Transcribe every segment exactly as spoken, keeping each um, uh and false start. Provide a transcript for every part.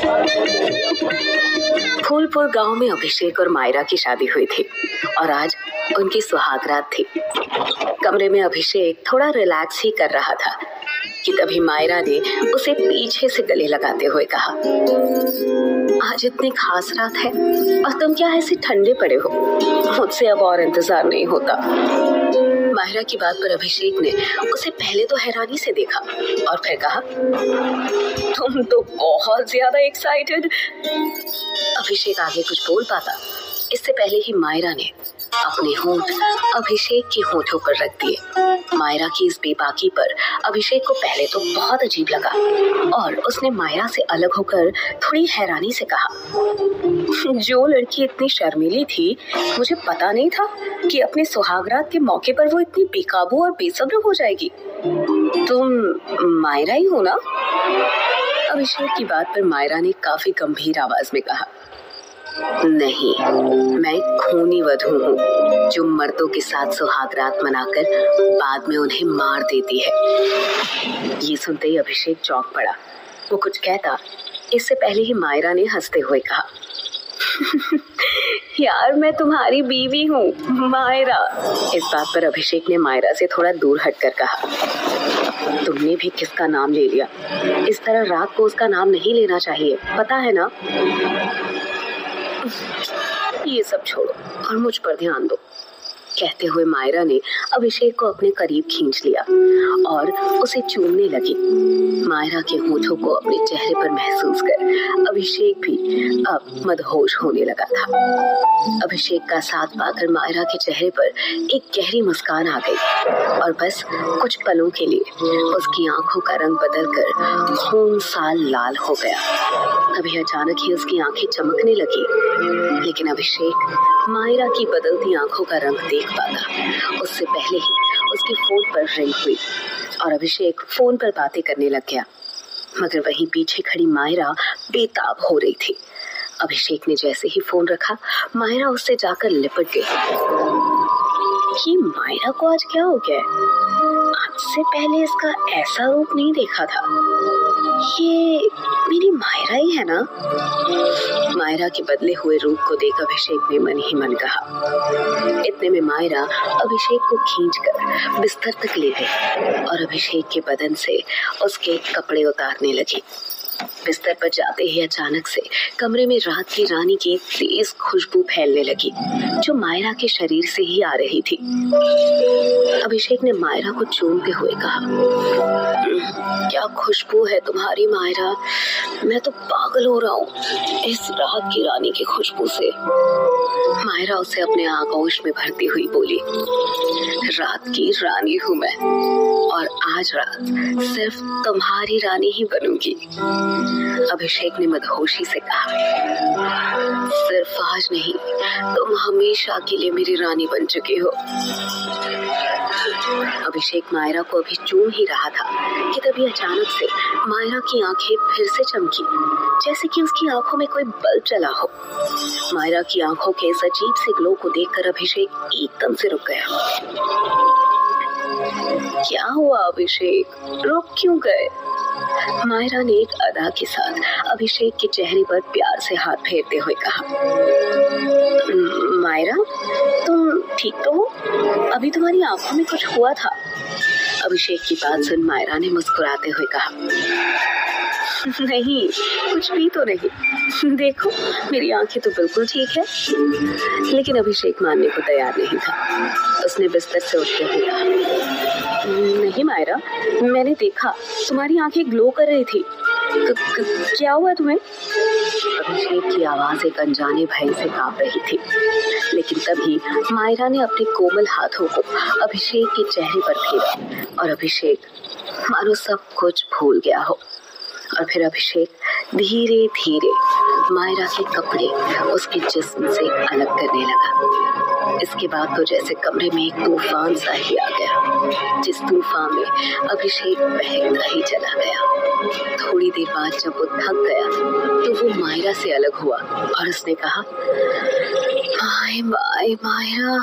फूलपुर गांव में अभिषेक और मायरा की शादी हुई थी और आज उनकी सुहागरात थी। कमरे में अभिषेक थोड़ा रिलैक्स ही कर रहा था कि तभी मायरा ने उसे पीछे से गले लगाते हुए कहा, आज इतनी खास रात है और तुम क्या ऐसे ठंडे पड़े हो? मुझसे अब और इंतजार नहीं होता। मायरा की बात पर अभिषेक ने उसे पहले तो हैरानी से देखा और फिर कहा, तुम तो बहुत ज्यादा एक्साइटेड। अभिषेक आगे कुछ बोल पाता इससे पहले ही मायरा ने अपने होंठ अभिषेक के होठों पर रख दिए। मायरा की इस बेबाकी पर अभिषेक को पहले तो बहुत अजीब लगा और उसने मायरा से अलग होकर थोड़ी हैरानी से कहा, जो लड़की इतनी शर्मीली थी मुझे पता नहीं था कि अपने सुहागरात के मौके पर वो इतनी बेकाबू और बेसब्र हो जाएगी। तुम मायरा ही हो ना? अभिषेक की बात पर मायरा ने काफी गंभीर आवाज में कहा, नहीं, मैं खूनी वधू हूँ जो मर्दों के साथ सुहागरात मनाकर बाद में उन्हें मार देती है। ये सुनते ही अभिषेक चौंक पड़ा। वो कुछ कहता इससे पहले ही मायरा ने हंसते हुए कहा, यार मैं तुम्हारी बीवी हूँ मायरा। इस बात पर अभिषेक ने मायरा से थोड़ा दूर हटकर कहा, तुमने भी किसका नाम ले लिया? इस तरह रात को उसका नाम नहीं लेना चाहिए, पता है ना? ये सब छोड़ो और मुझ पर ध्यान दो। कहते हुए मायरा ने अभिषेक को अपने करीब खींच लिया और उसे चूमने लगी। मायरा के होठों को अपने चेहरे पर महसूस कर अभिषेक भी अब मदहोश होने लगा था। अभिषेक का साथ पाकर मायरा के चेहरे पर एक गहरी मुस्कान आ गई और बस कुछ पलों के लिए उसकी आंखों का रंग बदलकर खून सा लाल हो गया। तभी अचानक ही उसकी आंखें चमकने लगी, लेकिन अभिषेक मायरा की बदलती आंखों का रंग देख पाता उससे पहले ही उसके फोन पर रिंग हुई और अभिषेक फोन पर बातें करने लग गया। मगर वहीं पीछे खड़ी मायरा बेताब हो रही थी। अभिषेक ने जैसे ही फोन रखा, मायरा उससे जाकर लिपट गई। कि मायरा को आज क्या हो गया? आज से पहले इसका ऐसा रूप नहीं देखा था। ये मेरी मायरा ही है ना? मायरा के बदले हुए रूप को देख अभिषेक ने मन ही मन कहा। इतने में मायरा अभिषेक को खींचकर बिस्तर तक ले गई और अभिषेक के बदन से उसके कपड़े उतारने लगी। बिस्तर पर जाते ही अचानक से कमरे में रात की रानी की तेज खुशबू फैलने लगी जो मायरा के शरीर से ही आ रही थी। अभिषेक ने मायरा को चूमते हुए कहा, क्या खुशबू है तुम्हारी मायरा, मैं तो पागल हो रहा हूँ इस रात की रानी की खुशबू से। मायरा उसे अपने आगोश में भरती हुई बोली, रात की रानी हूँ मैं और आज रात सिर्फ तुम्हारी रानी ही बनूंगी। अभिषेक ने मदहोशी से कहा, सिर्फ आज नहीं, तुम हमेशा के लिए मेरी रानी बन चुके हो। अभिषेक मायरा को अभी चूम ही रहा था कि तभी अचानक से मायरा की आंखें फिर से चमकी, जैसे कि उसकी आंखों में कोई बल्ब जला हो। मायरा की आंखों के इस अजीब से ग्लो को देखकर अभिषेक एकदम से रुक गया। क्या हुआ अभिषेक, रुक क्यों गए? मायरा ने एक अदा के साथ अभिषेक के चेहरे पर प्यार से हाथ फेरते हुए कहा, मायरा तुम ठीक तो हो? अभी तुम्हारी आंखों में कुछ हुआ था। अभिषेक की बात सुन मायरा ने मुस्कुराते हुए कहा, नहीं, कुछ भी तो नहीं, देखो मेरी आंखें तो बिल्कुल ठीक है। लेकिन अभिषेक मानने को तैयार नहीं था। उसने बिस्तर से उठते हुए कहा, नहीं मायरा, मैंने देखा तुम्हारी आंखें ग्लो कर रही थी, क, क, क्या हुआ तुम्हें? अभिषेक की आवाज एक अनजाने भय से कांप रही थी, लेकिन तभी मायरा ने अपने कोमल हाथों को अभिषेक के चेहरे पर फेरा और अभिषेक मानो सब कुछ भूल गया हो। और फिर अभिषेक धीरे धीरे मायरा के कपड़े उसके जिस्म से अलग करने लगा। इसके बाद तो जैसे कमरे में एक तूफान सा ही आ गया, जिस तूफान में अभिषेक बहता ही चला गया। थोड़ी देर बाद जब वो थक गया तो वो मायरा से अलग हुआ और उसने कहा, माय माय मायरा,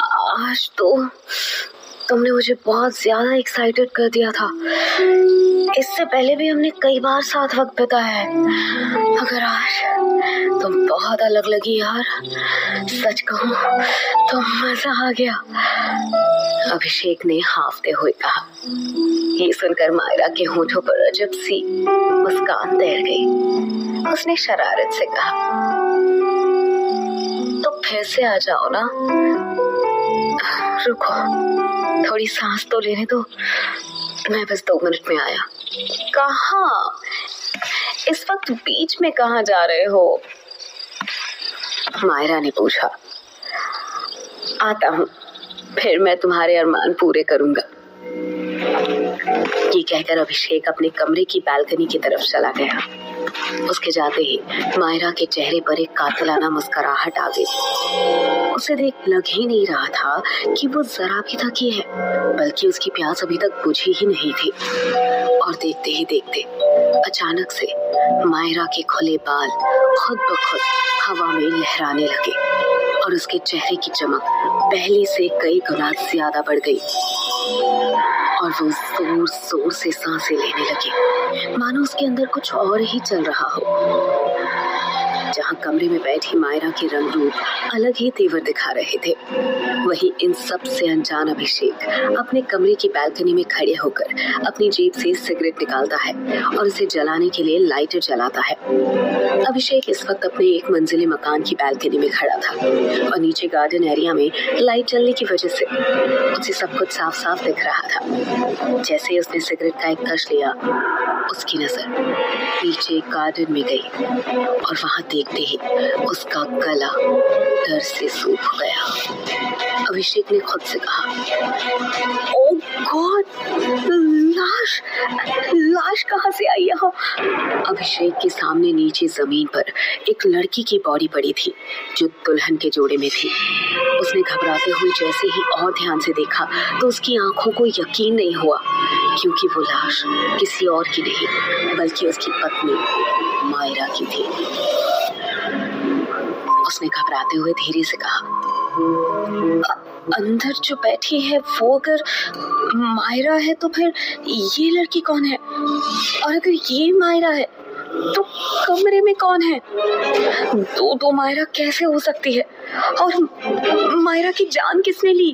आज तो तुमने मुझे बहुत ज्यादा एक्साइटेड कर दिया था। इससे पहले भी हमने कई बार साथ वक्त बिताया है, मगर आज तुम बहुत अलग लगी यार। सच कहूं तो मजा आ गया, अभिषेक ने हाफते हुए कहा। ये सुनकर मायरा के होठों पर अजब सी मुस्कान तैर गई। उसने शरारत से कहा, तो फिर से आ जाओ ना। रुको, थोड़ी सांस तो लेने दो, मैं बस दो मिनट में आया। कहाँ? इस वक्त बीच में कहाँ जा रहे हो? मायरा ने पूछा। आता हूँ, फिर मैं तुम्हारे अरमान पूरे करूंगा। ये कहकर अभिषेक अपने कमरे की बालकनी की तरफ चला गया। उसके जाते ही मायरा के चेहरे पर एक कातिलाना मुस्कुराहट आ गई। उसे देख लग ही नहीं रहा था कि वो जरा भी थकी है, बल्कि उसकी प्यास अभी तक बुझी ही नहीं थी। और देखते ही देखते अचानक से मायरा के खुले बाल खुद ब खुद हवा में लहराने लगे और उसके चेहरे की चमक पहले से कई गुना ज्यादा बढ़ गई और वो जोर जोर से सांसें लेने लगी, मानो उसके अंदर कुछ और ही चल रहा हो। जहाँ कमरे में बैठी मायरा के रंग रूप अलग ही तेवर दिखा रहे थे, वहीं इन सब से अनजान अभिषेक अपने कमरे की बालकनी में खड़े होकर अपनी जेब से सिगरेट निकालता है और उसे जलाने के लिए लाइटर जलाता है। अभिषेक इस वक्त अपने एक मंजिले मकान की बालकनी में खड़ा था और नीचे गार्डन एरिया में लाइट जलने की वजह से उसे सब कुछ साफ साफ दिख रहा था। जैसे उसने सिगरेट का एक कश लिया, उसकी नजर नीचे गार्डन में गई और वहां देखते ही उसका गला डर से सूख गया। अभिषेक ने खुद से कहा, ओह गॉड, लाश लाश कहाँ से आई यहाँ? अभिषेक के सामने नीचे जमीन पर एक लड़की की बॉडी पड़ी थी जो दुल्हन के जोड़े में थी। उसने घबराते हुए जैसे ही और ध्यान से देखा तो उसकी आंखों को यकीन नहीं हुआ, क्योंकि वो लाश किसी और की नहीं बल्कि उसकी पत्नी मायरा की थी। उसने घबराते हुए धीरे से कहा, अंदर जो बैठी है वो अगर मायरा है तो फिर ये लड़की कौन है? और अगर ये मायरा है तो कमरे में कौन है? दो दो मायरा कैसे हो सकती है? और मायरा की जान किसने ली?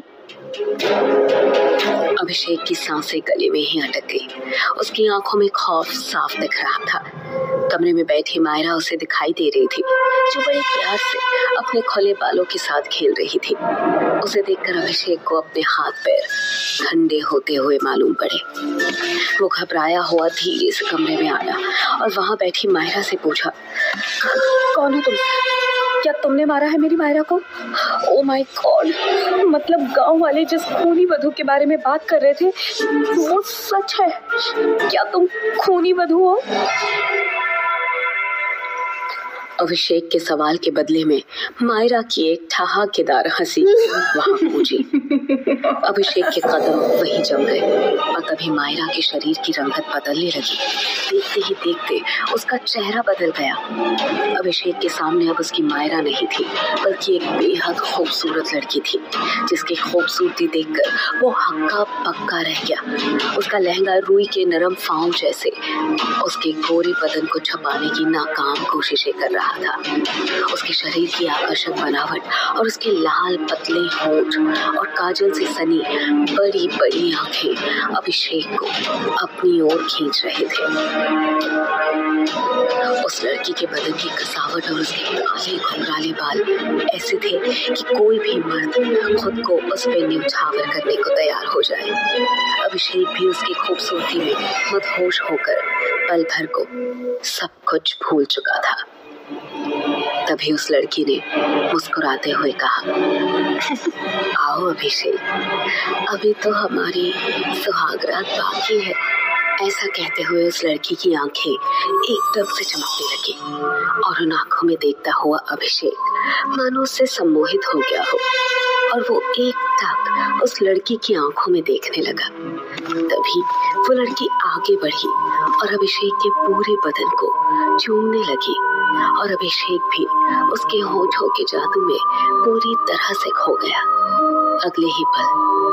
अभिषेक की सांसें गले में ही अटक गई। उसकी आंखों में खौफ साफ दिख रहा था। कमरे में बैठी मायरा उसे दिखाई दे रही थी, जो बड़े प्यार से अपने खुले बालों के साथ खेल रही थी। उसे देखकर अभिषेक को अपने हाथ पैर ठंडे होते हुए मालूम पड़े। वो घबराया हुआ धीरे से कमरे में आया और वहां बैठी मायरा से पूछा, कौन हो तुम? क्या तुमने मारा है मेरी मायरा को? ओ माय गॉड, मतलब गांव वाले जिस खूनी वधू के बारे में बात कर रहे थे वो सच है? क्या तुम खूनी वधू हो? अभिषेक के सवाल के बदले में मायरा की एक ठहाकेदार हंसी वहां गूंजी। अभिषेक के कदम वहीं जम गए और तभी मायरा के शरीर की रंगत बदलने लगी। देखते ही देखते उसका चेहरा बदल गया। अभिषेक के सामने अब उसकी मायरा नहीं थी, बल्कि एक बेहद खूबसूरत लड़की थी, जिसकी खूबसूरती देखकर वो हक्का पक्का रह गया। उसका लहंगा रुई के नरम फाँव जैसे उसके गोरे बदन को छुपाने की नाकाम कोशिशें कर रहा था। उसके शरीर की आकर्षक बनावट और उसके लाल पतले होंठ और काजल से सनी बड़ी बड़ी आंखें अभिषेक को अपनी ओर खींच रहे थे। उस लड़की के बदन की कसावट और उसके काले घुंघराले बाल ऐसे थे कि कोई भी मर्द खुद को उस पे न्यौछावर करने को तैयार हो जाए। अभिषेक भी उसकी खूबसूरती में मदहोश होकर पल भर को सब कुछ भूल चुका था। तभी उस लड़की ने मुस्कुराते हुए कहा, आओ अभिषेक, अभी तो हमारी सुहागरात बाकी है। ऐसा कहते हुए उस लड़की की आंखें एकदम से चमकने लगी और उन आंखों में देखता हुआ अभिषेक मानो उससे सम्मोहित हो गया हो और वो एक टक उस लड़की की आंखों में देखने लगा। तभी वो लड़की आगे बढ़ी और अभिषेक के पूरे बदन को चूमने लगी और अभिषेक भी उसके होठों के जादू में पूरी तरह से खो गया। अगले ही पल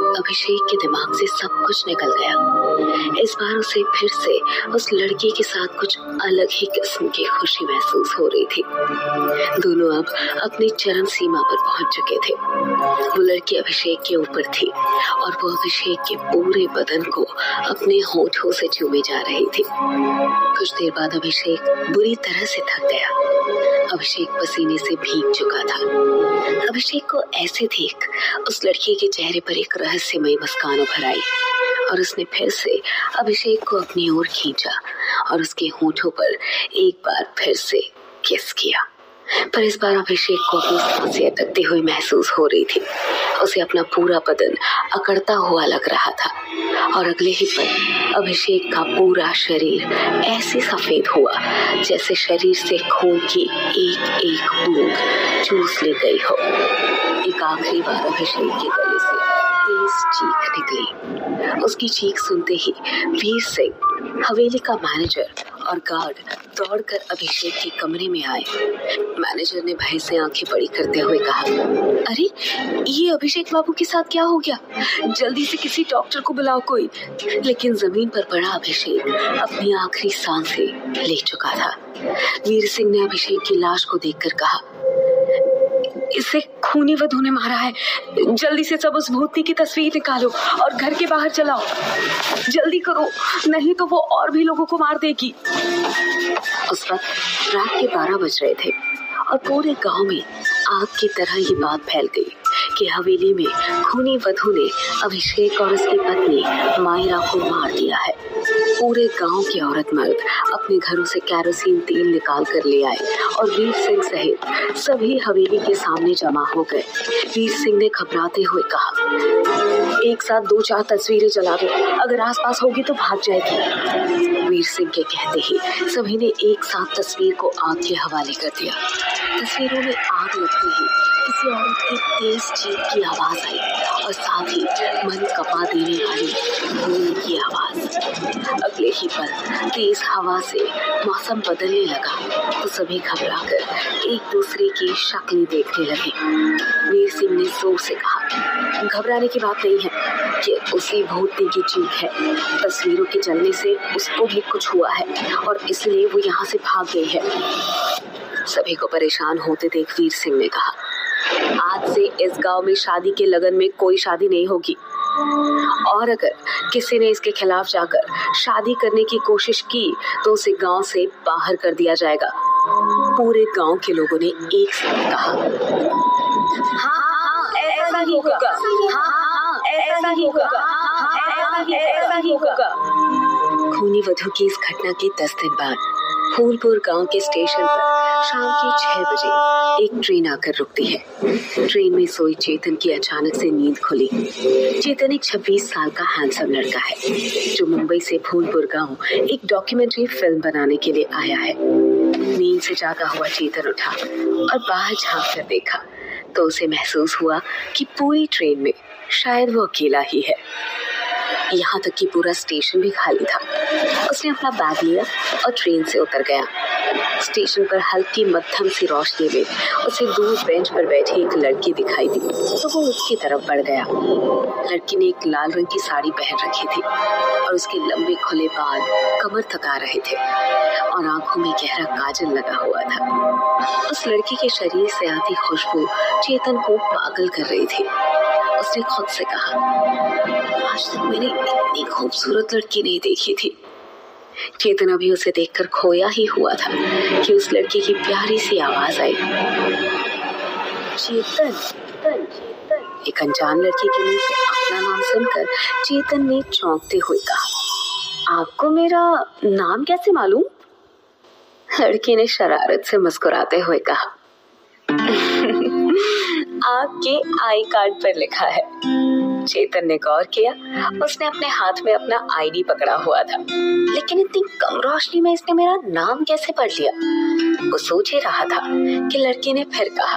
अभिषेक के दिमाग से सब कुछ निकल गया। इस बार उसे फिर से उस लड़की के साथ कुछ अलग ही किस्म की खुशी महसूस हो रही थी। दोनों अब अपनी चरम सीमा पर पहुंच चुके थे। वो लड़की अभिषेक के ऊपर थी और वो अभिषेक के पूरे बदन को अपने होठों से चूमे जा रही थी। कुछ देर बाद अभिषेक बुरी तरह से थक गया। अभिषेक पसीने से भीग चुका था। अभिषेक को ऐसे देख उस लड़की के चेहरे पर एक रहस्यमयी मुस्कान उभर आई और उसने फिर से अभिषेक को अपनी ओर खींचा और उसके होठों पर एक बार फिर से किस किया। पर इस बार अभिषेक को अपनी सांसें अटकती हुई महसूस हो रही थी। उसे अपना पूरा बदन अकड़ता हुआ लग रहा था और अगले ही पल अभिषेक का पूरा शरीर ऐसे सफेद हुआ जैसे शरीर से खून की एक एक बूंद चूस ले गई हो। एक आखिरी बार अभिषेक के गले से तेज चीख निकली। उसकी चीख सुनते ही वीर सिंह, हवेली का मैनेजर और गार्ड दौड़कर अभिषेक के कमरे में आए। मैनेजर ने भय से आंखें बड़ी करते हुए कहा, अरे ये अभिषेक बाबू के साथ क्या हो गया? जल्दी से किसी डॉक्टर को बुलाओ कोई। लेकिन जमीन पर पड़ा अभिषेक अपनी आखिरी सांसें ले चुका था। वीर सिंह ने अभिषेक की लाश को देखकर कहा, इसे खूनी वधू ने मारा है। जल्दी से सब उस भूतनी की तस्वीर निकालो और घर के बाहर चलाओ। जल्दी करो, नहीं तो वो और भी लोगों को मार देगी। उस वक्त रात के बारह बज रहे थे और पूरे गांव में आग की तरह ये बात फैल गई कि हवेली में खूनी वधू ने अभिषेक और उसकी पत्नी मायरा को मार दिया है। पूरे गांव के औरत मर्द अपने घरों से कैरोसिन तेल निकाल कर ले आए और वीर सिंह सहित सभी हवेली के सामने जमा हो गए। वीर सिंह ने घबराते हुए कहा, एक साथ दो चार तस्वीरें जला दो, अगर आसपास होगी तो भाग जाएगी। वीर सिंह के कहते ही सभी ने एक साथ तस्वीर को आग के हवाले कर दिया। तस्वीरों में आग लगते ही किसी औरत की तेज चीख की आवाज आई और साथ ही मन कपा देने वाली धूल की आवाज। अगले ही पल तेज हवा से मौसम बदलने लगा तो सभी घबराकर एक दूसरे की शक्ल देखने लगे। वीर सिंह ने जोर से कहा, घबराने की बात नहीं है कि उसी भूतनी की चीख है। तस्वीरों के जलने से उसको भी कुछ हुआ है और इसलिए वो यहाँ से भाग गई है। सभी को परेशान होते देख वीर सिंह ने कहा, आज से इस गांव में शादी के लगन में कोई शादी नहीं होगी और अगर किसी ने इसके खिलाफ जाकर शादी करने की कोशिश की तो उसे गांव से बाहर कर दिया जाएगा। पूरे गांव के लोगों ने एक साथ कहा, हाँ हाँ ऐसा ही होगा, हाँ हाँ ऐसा ही होगा, हाँ हाँ ऐसा ही होगा। खूनी वधू की इस घटना के दस दिन बाद फूलपुर गांव के स्टेशन पर शाम के छह बजे एक ट्रेन आकर रुकती है। ट्रेन में सोई चेतन की अचानक से नींद खुली। चेतन एक छब्बीस साल का हैंडसम लड़का है जो मुंबई से फूलपुर गांव एक डॉक्यूमेंट्री फिल्म बनाने के लिए आया है। नींद से जागा हुआ चेतन उठा और बाहर झांक कर देखा तो उसे महसूस हुआ कि पूरी ट्रेन में शायद वो अकेला ही है। यहाँ तक कि पूरा स्टेशन भी खाली था। उसने अपना बैग लिया और ट्रेन से उतर गया। स्टेशन पर हल्की मध्यम सी रोशनी में उसे दूर बेंच पर बैठी एक लड़की दिखाई दी तो वो उसकी तरफ बढ़ गया। लड़की ने एक लाल रंग की साड़ी पहन रखी थी और उसके लंबे खुले बाल कमर तक आ रहे थे और आंखों में गहरा काजल लगा हुआ था। उस लड़की के शरीर से आती खुशबू चेतन को पागल कर रही थी। उसने खुद से कहा, आज तक मैंने इतनी खूबसूरत लड़की नहीं देखी थी। चेतन अभी उसे देखकर खोया ही हुआ था कि उस लड़की की प्यारी सी आवाज आई, चेतन। चेतन चेतन। एक अनजान लड़की के मुंह से अपना नाम सुनकर चेतन ने चौंकते हुए कहा, आपको मेरा नाम कैसे मालूम? लड़की ने शरारत से मुस्कुराते हुए कहा, आपके आई कार्ड पर लिखा है। चेतन ने गौर किया। उसने अपने हाथ में अपना आईडी पकड़ा हुआ था, लेकिन इतनी कम रोशनी में इसने मेरा नाम कैसे पढ़ लिया? वो सोच ही रहा था कि लड़की ने फिर कहा,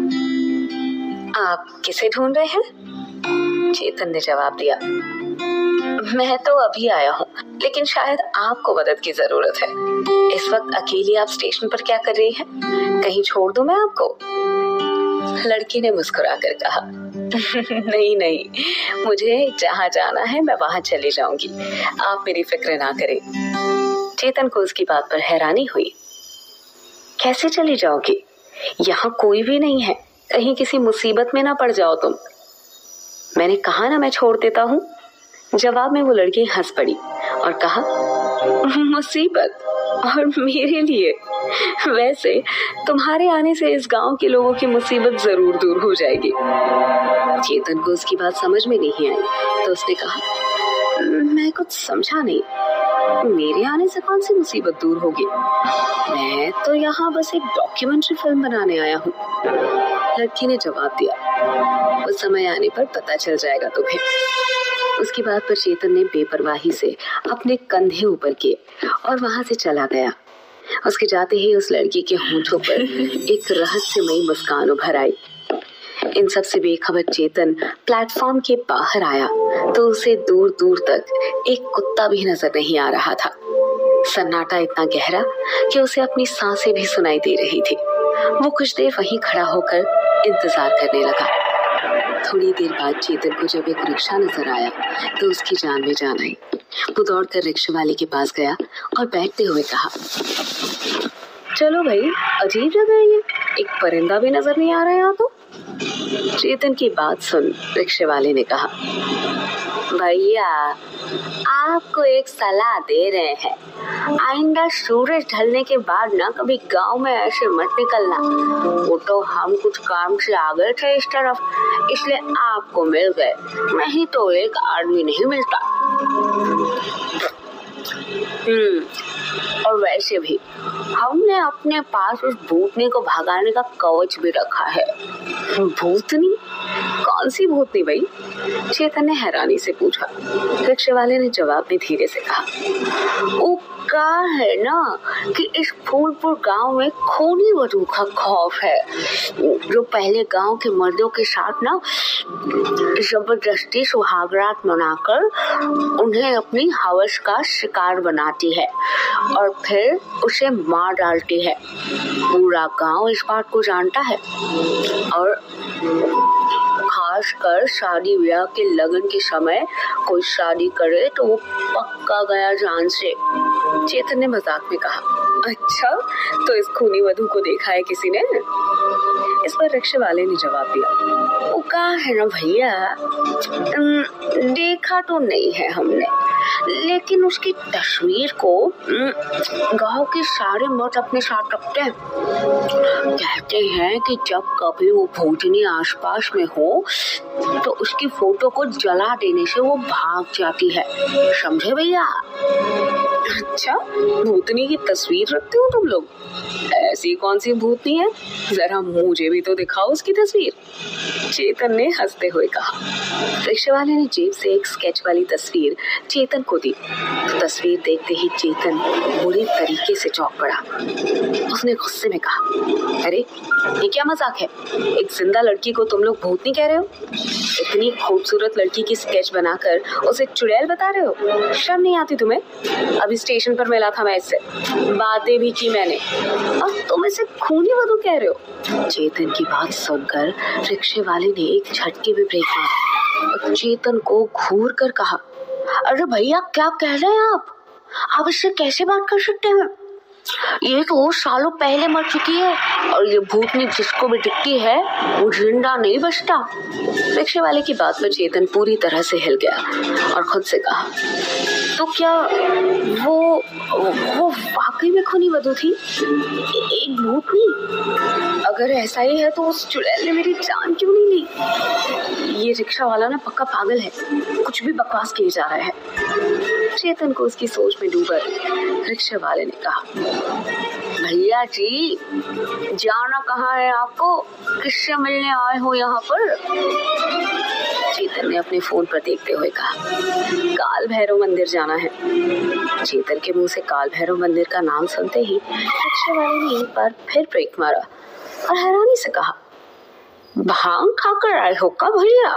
आप किसे ढूंढ रहे हैं? चेतन ने जवाब दिया, मैं तो अभी आया हूँ, लेकिन शायद आपको मदद की जरूरत है। इस वक्त अकेली आप स्टेशन पर क्या कर रही हैं? कहीं छोड़ दूं मैं आपको? लड़की ने मुस्कुराकर कहा, नहीं नहीं, मुझे जहाँ जाना है मैं वहाँ चली जाऊंगी, आप मेरी फिक्र ना करें। चेतन को उसकी बात पर हैरानी हुई। कैसे चली जाओगी? यहाँ कोई भी नहीं है, कहीं किसी मुसीबत में ना पड़ जाओ तुम। मैंने कहा ना मैं छोड़ देता हूँ। जवाब में वो लड़की हंस पड़ी और कहा, मुसीबत? और मेरे लिए? वैसे तुम्हारे आने से इस गांव के लोगों की मुसीबत जरूर दूर हो जाएगी। चेतन को उसकी बात समझ में नहीं आई तो उसने कहा, मैं कुछ समझा नहीं, मेरे आने से कौन सी मुसीबत दूर होगी? मैं तो यहाँ बस एक डॉक्यूमेंट्री फिल्म बनाने आया हूँ। लड़की ने जवाब दिया, उस समय आने पर पता चल जाएगा तुम्हें। उसकी बात पर चेतन ने बेपरवाही से अपने कंधे ऊपर किए और वहां से चला गया। उसके जाते ही उस लड़की के होंठों पर एक रहस्यमयी मुस्कान उभर आई। इन सब से बेखबर चेतन प्लेटफॉर्म के बाहर आया तो उसे दूर दूर तक एक कुत्ता भी नजर नहीं आ रहा था। सन्नाटा इतना गहरा कि उसे अपनी सांसें भी सुनाई दे रही थी। वो कुछ देर वहीं खड़ा होकर इंतजार करने लगा। थोड़ी देर बाद चेतन को जब एक रिक्शा नजर आया तो उसकी जान में जान आई। वो दौड़कर रिक्शा वाले के पास गया और बैठते हुए कहा, चलो भाई, अजीब जगह है ये, एक परिंदा भी नजर नहीं आ रहा यहाँ तो। चेतन की बात सुन रिक्शे वाले ने कहा, भैया आपको एक सलाह दे रहे हैं, आइंदा सूरज ढलने के बाद ना कभी गांव में ऐसे मत निकलना। वो तो हम कुछ काम से आ गए थे इस तरफ, इसलिए आपको मिल गए, नहीं तो एक आदमी नहीं मिलता। हम्म और वैसे भी हमने अपने पास उस भूतनी को भगाने का कवच भी रखा है। भूतनी? कौन सी भूतनी भाई? चेतन ने हैरानी से पूछा। रिक्शे वाले ने जवाब में धीरे से कहा, वो कहा है ना कि इस फूलपुर गांव में खूनी वधू का खौफ है, जो पहले गांव के मर्दों के साथ ना जबरदस्ती सुहागरात मनाकर उन्हें अपनी हवस का शिकार बनाती है और फिर उसे मार डालती है। पूरा गांव इस बात को जानता है और खासकर शादी ब्याह के लगन के समय कोई शादी करे तो वो पक्का गया जान से। चेतन ने मजाक में कहा, अच्छा तो इस खूनी वधू को देखा है किसी ने? इस पर रिक्शे वाले ने जवाब दिया, वो कहा है ना भैया, देखा तो नहीं है हमने, लेकिन उसकी तस्वीर को गांव के सारे मर्द अपने साथ रखते हैं। कहते हैं कि जब कभी वो भूतनी आसपास में हो तो उसकी फोटो को जला देने से वो भाग जाती है, समझे भैया? अच्छा, भूतनी की तस्वीर रखते हो तुम लोग? ऐसी कौन सी भूतनी है, जरा मुझे भी तो दिखाओ उसकी तस्वीर। चेतन ने हंसते हुए कहा। रिक्शे वाले ने जेब से एक स्केच वाली तस्वीर चेतन को दी। तो तस्वीर देखते ही चेतन बुरी तरीके से चौंक पड़ा। उसने गुस्से में कहा, अरे ये क्या मजाक है? एक जिंदा लड़की को तुम लोग भूतनी कह रहे हो? इतनी खूबसूरत लड़की की स्केच बनाकर उसे चुड़ैल बता रहे हो? शर्म नहीं आती तुम्हें? अभी स्टेशन पर मिला था मैं इससे, बातें भी की मैंने, और तुम इसे खूनी वधू कह रहे हो? चेतन की बात सुनकर रिक्शे वाले ने एक झटके में ब्रेक मारा और चेतन को घूर कर कहा, अरे भैया क्या कह रहे हैं आप? आप इससे कैसे बात कर सकते हैं? ये तो सालों पहले मर चुकी है और ये भूतनी जिसको भी दिखती है वो जिंदा नहीं बचता। रिक्शे वाले की बात पर चेतन पूरी तरह से हिल गया और खुद से कहा, तो क्या वो वो वाकई में खूनी वधू थी, एक भूतनी? अगर ऐसा ही है तो उस चुड़ैल ने मेरी जान क्यों नहीं ली? ये रिक्शा वाला ना पक्का पागल है, कुछ भी बकवास किए जा रहा है। चेतन को उसकी सोच में डूबा रिक्शे वाले ने कहा, भैया जी जाना कहाँ है आपको? किससे मिलने आए हो यहाँ पर? चेतन ने अपने फोन पर देखते हुए कहा, काल भैरव मंदिर जाना है। चेतन के मुंह से काल भैरव मंदिर का नाम सुनते ही रिक्शे वाले ने एक बार फिर ब्रेक मारा और हैरानी से कहा, भांग खाकर आए हो का भैया?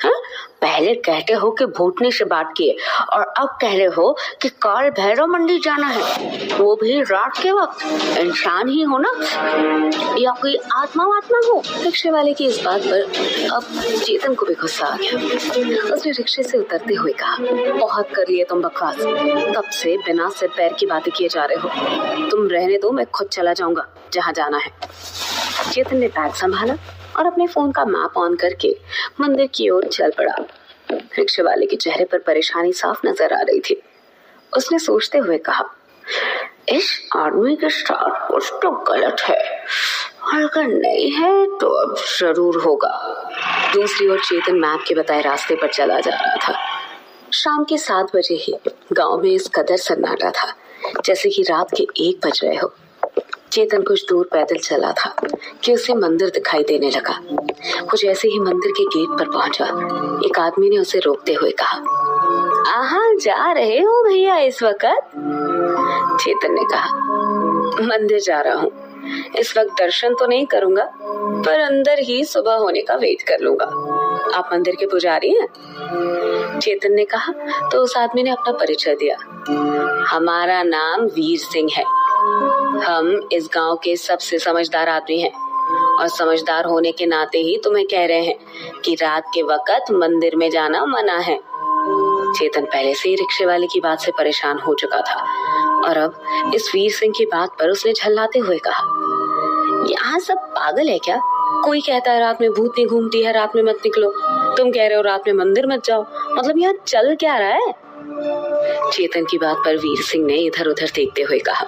है? पहले कहते हो कि भूतनी से बात किए और अब कह रहे हो कि काल भैरव मंदिर जाना है, वो भी रात के वक्त। इंसान ही हो ना या कोई आत्मा वात्मा हो? रिक्शे वाले की इस बात पर अब चेतन को भी गुस्सा आ गया। उसने रिक्शे से उतरते हुए कहा, बहुत कर लिए तुम बकवास, तब से बिना सिर पैर की बातें किए जा रहे हो। तुम रहने दो, मैं खुद चला जाऊंगा जहाँ जाना है। चेतन ने बैग संभाला और अपने फोन का मैप ऑन करके मंदिर की ओर चल पड़ा। रिक्शे वाले के चेहरे पर परेशानी साफ नजर आ रही थी। उसने सोचते हुए कहा, इस आदमी के साथ कुछ तो गलत है, और अगर नहीं है तो अब जरूर होगा। दूसरी ओर चेतन मैप के बताए रास्ते पर चला जा रहा था। शाम के सात बजे ही गांव में इस कदर सन्नाटा था जैसे कि रात के एक बज रहे हो। चेतन कुछ दूर पैदल चला था कि उसे मंदिर दिखाई देने लगा। कुछ ऐसे ही मंदिर के गेट पर पहुंचा, एक आदमी ने उसे रोकते हुए कहा, आहा जा रहे हो भैया इस वक्त? चेतन ने कहा, मंदिर जा रहा हूँ, इस वक्त दर्शन तो नहीं करूंगा, पर अंदर ही सुबह होने का वेट कर लूंगा। आप मंदिर के पुजारी हैं? चेतन ने कहा तो उस आदमी ने अपना परिचय दिया। हमारा नाम वीर सिंह है, हम इस गांव के सबसे समझदार आदमी हैं और समझदार होने के नाते ही तुम्हें कह रहे हैं कि रात के वक्त मंदिर में जाना मना है। चेतन पहले से ही रिक्शे वाले की बात से परेशान हो चुका था और अब इस वीर सिंह की बात पर उसने झल्लाते हुए कहा, यहाँ सब पागल है क्या? कोई कहता है रात में भूतनी घूमती है, रात में मत निकलो, तुम कह रहे हो रात में मंदिर मत जाओ, मतलब यहाँ चल क्या रहा है? चेतन की बात पर वीर सिंह ने इधर उधर देखते हुए कहा,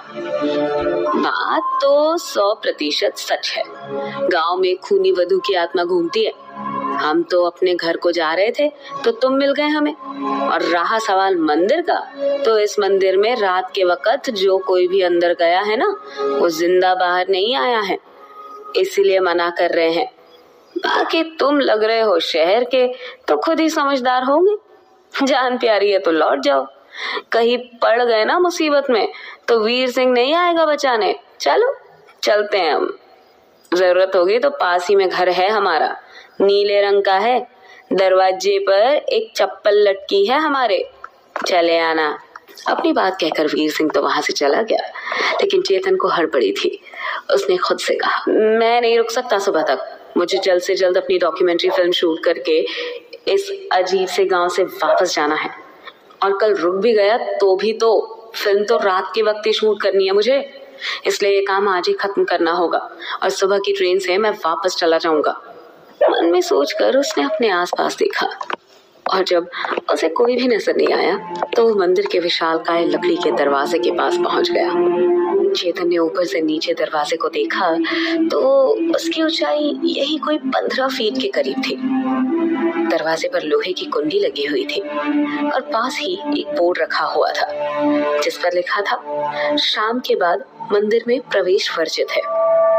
बात तो सौ प्रतिशत सच है, गांव में खूनी वधू की आत्मा घूमती है। हम तो अपने घर को जा रहे थे तो तुम मिल गए हमें, और रहा सवाल मंदिर का, तो इस मंदिर में रात के वक्त जो कोई भी अंदर गया है ना, वो जिंदा बाहर नहीं आया है, इसीलिए मना कर रहे हैं। बाकी तुम लग रहे हो शहर के, तो खुद ही समझदार होंगे। जान प्यारी है तो लौट जाओ, कहीं पड़ गए ना मुसीबत में तो वीर सिंह नहीं आएगा बचाने। चलो चलते हैं हम, जरूरत होगी तो पास ही में घर है हमारा, नीले रंग का है, दरवाजे पर एक चप्पल लटकी है हमारे, चले आना। अपनी बात कहकर वीर सिंह तो वहां से चला गया, लेकिन चेतन को हड़बड़ी थी। उसने खुद से कहा, मैं नहीं रुक सकता सुबह तक, मुझे जल्द से जल्द अपनी डॉक्यूमेंट्री फिल्म शूट करके इस अजीब से गांव से वापस जाना है, और कल रुक भी गया तो भी तो फिल्म तो रात के वक्त ही शूट करनी है मुझे, इसलिए ये काम आज ही खत्म करना होगा और सुबह की ट्रेन से मैं वापस चला जाऊंगा। मन में सोचकर उसने अपने आसपास देखा और जब उसे कोई भी नजर नहीं आया तो वो मंदिर के विशालकाय लकड़ी के दरवाजे के पास पहुंच गया। चेतन ने ऊपर से नीचे दरवाजे को देखा तो उसकी ऊंचाई यही कोई पंद्रह फीट के करीब थी। दरवाजे पर लोहे की कुंडी लगी हुई थी और पास ही एक बोर्ड रखा हुआ था जिस पर लिखा था, शाम के बाद मंदिर में प्रवेश वर्जित है।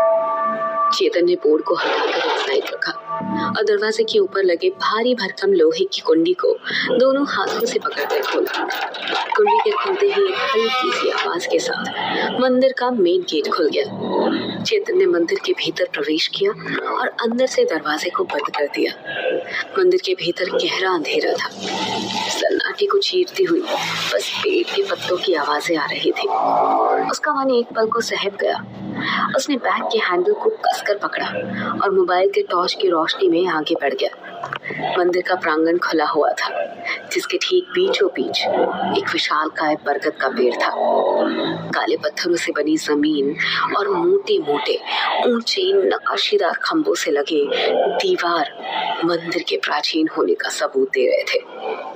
चेतन ने बोर्ड को हटाकर एक साइड रखा और दरवाजे के ऊपर लगे भारी भरकम लोहे की कुंडी को दोनों हाथों से पकड़कर खोला। कुंडी के खुलते ही एक हल्की सी आवाज के साथ मंदिर का मेन गेट खुल गया। चेतन ने मंदिर के भीतर प्रवेश किया और अंदर से दरवाजे को बंद कर दिया। मंदिर के भीतर गहरा अंधेरा था। सन्नाटे को चीरती हुई बस पेड़ के पत्तों की आवाजें आ रही थी। उसका मन एक पल को सहम गया। उसने बैग के हैंडल को कसकर पकड़ा और मोबाइल के टॉर्च की रोशनी में आगे बढ़ गया। मंदिर का प्रांगण खुला हुआ था जिसके ठीक बीचों बीच एक विशालकाय बरगद का पेड़ था। काले पत्थरों से बनी जमीन और मोटे मोटे ऊंचे नक्काशीदार खंभों से लगे दीवार मंदिर के प्राचीन होने का सबूत दे रहे थे।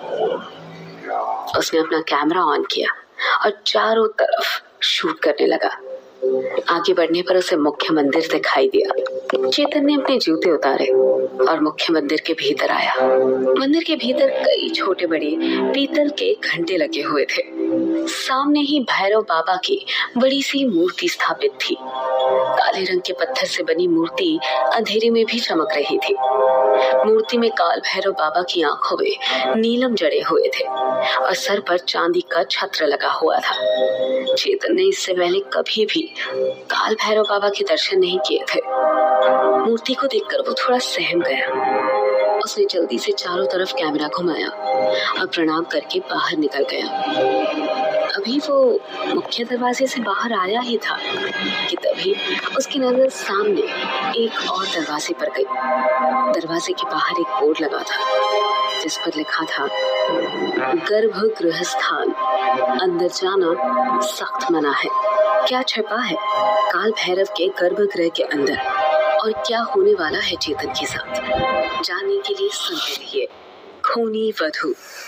उसने अपना कैमरा ऑन किया और चारों तरफ शूट करने लगा। आगे बढ़ने पर उसे मुख्य मंदिर दिखाई दिया। चेतन ने अपने जूते उतारे और मुख्य मंदिर के भीतर आया। मंदिर के भीतर कई छोटे बड़े पीतल के घंटे लगे हुए थे। सामने ही भैरव बाबा की बड़ी सी मूर्ति स्थापित थी। काले रंग के पत्थर से बनी मूर्ति अंधेरे में भी चमक रही थी। मूर्ति में काल भैरव बाबा की आंखों में नीलम जड़े हुए थे और सर पर चांदी का छत्र लगा हुआ था। चेतन ने इससे पहले कभी भी काल भैरव बाबा के दर्शन नहीं किए थे। मूर्ति को देखकर वो थोड़ा सहम गया। उसने जल्दी से चारों तरफ कैमरा घुमाया और प्रणाम करके बाहर निकल गया। अभी वो मुख्य दरवाजे से बाहर आया ही था कि तभी उसकी नजर सामने एक और दरवाजे पर गई। दरवाजे के बाहर एक बोर्ड लगा था जिस पर लिखा था गर्भगृह स्थान, अंदर जाना सख्त मना है। क्या छिपा है काल भैरव के गर्भगृह के अंदर और क्या होने वाला है चेतन के साथ, जानने के लिए सुनते रहिए खूनी वधू।